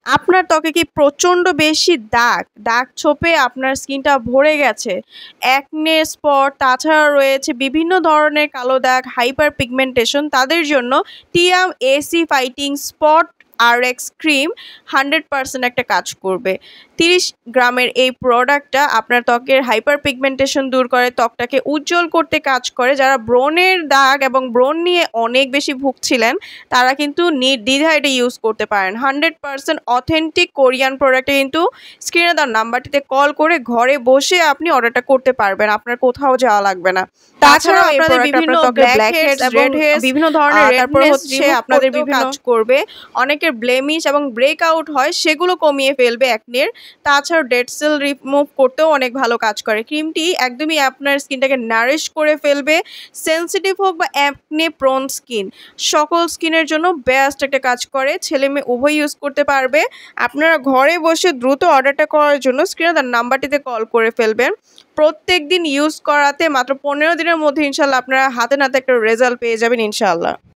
আপনার ত্বকে কি প্রচণ্ড বেশি দাগ ছোপে আপনার স্কিনটা ভরে গেছে, অ্যাকনে স্পট, তাছাড়া রয়েছে বিভিন্ন ধরনের কালো দাগ, হাইপার পিগমেন্টেশন, তাদের জন্য Tiam AC fighting spot RX cream 100% একটা কাজ করবে। 30 গ্রামের এই প্রোডাক্টটা আপনার ত্বকের হাইপার পিগমেন্টেশন দূর করে, ত্বকটাকে উজ্জ্বল করতে কাজ করে। যারা ব্রণের দাগ এবং ব্রণ নিয়ে অনেক বেশি ভুগছিলেন তারা কিন্তু নির্দ্বিধায় এটা ইউজ করতে পারেন। 100% অথেন্টিক কোরিয়ান প্রোডাক্টে কিন্তু স্ক্রিনে দেওয়া নাম্বারটিতে কল করে ঘরে বসে আপনি অর্ডারটা করতে পারবেন, আপনার কোথাও যাওয়া লাগবে না। তাছাড়াও আপনাদের বিভিন্ন ব্ল্যাক হেডস, রেড হেডস, বিভিন্ন ধরনের তারপর হচ্ছে আপনাদের বিভিন্ন কাজ করবে। অনেকের ব্লেমিশ এবং ব্রেকআউট হয় সেগুলো কমিয়ে ফেলবে অ্যাকনের। তাছাড়াও ডেড সেল রিমুভ করতেও অনেক ভালো কাজ করে। ক্রিমটি একদমই আপনার স্কিনটাকে নারিশ করে ফেলবে। সেন্সিটিভ হোক বা অ্যাকনে প্রোন স্কিন, সকল স্কিনের জন্য বেস্ট একটা কাজ করে। ছেলে মেয়ে উভয় ইউজ করতে পারবে। আপনারা ঘরে বসে দ্রুত অর্ডারটা করার জন্য স্ক্রিনে তার নাম্বারটিতে কল করে ফেলবেন। প্রত্যেক দিন ইউজ করাতে মাত্র 15 দিনের মধ্যে ইনশাল্লাহ আপনারা হাতে নাতে একটা রেজাল্ট পেয়ে যাবেন ইনশাল্লাহ।